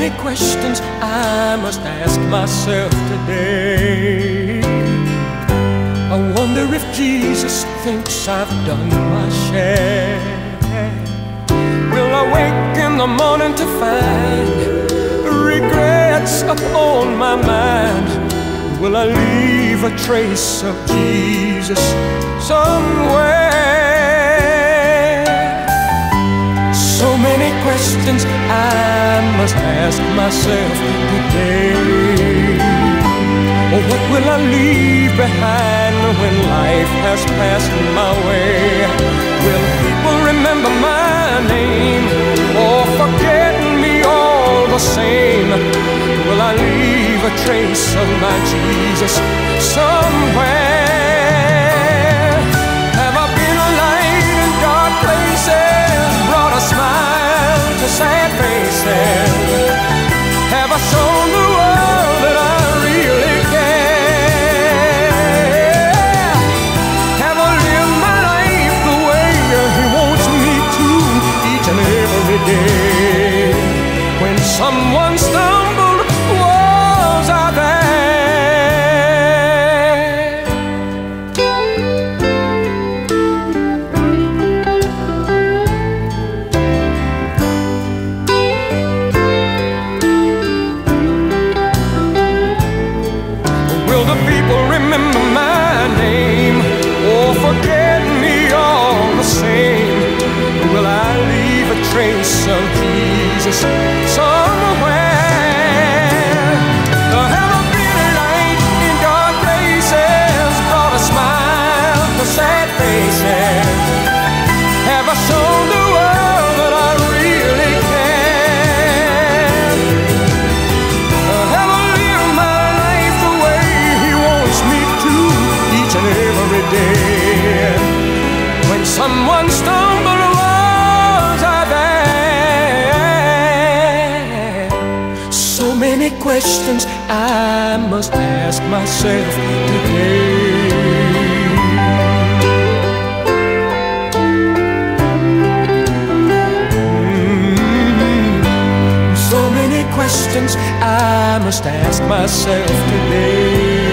many questions I must ask myself today. I wonder if Jesus thinks I've done my share. Will I wake in the morning to find regrets upon my mind? Will I leave a trace of Jesus somewhere? So many questions I must ask myself today. Oh, what will I leave behind when life has passed my way? Will people remember my name or forget me all the same? Will I leave a trace of my Jesus somewhere? Have I been a light in dark places, brought a smile to sad faces? Have I shown the world that I really care? Have I lived my life the way He wants me to each and every day? When someone stumbled, was I there? Will the people remember my name or forget me all the same? Will I leave a trace of Jesus somewhere? Have I been a light in dark places, brought a smile to sad faces? Have I shown the world that I really care? Have I lived my life the way He wants me to each and every day? When someone stumbled, was I there? So many questions I must ask myself today. So many questions I must ask myself today.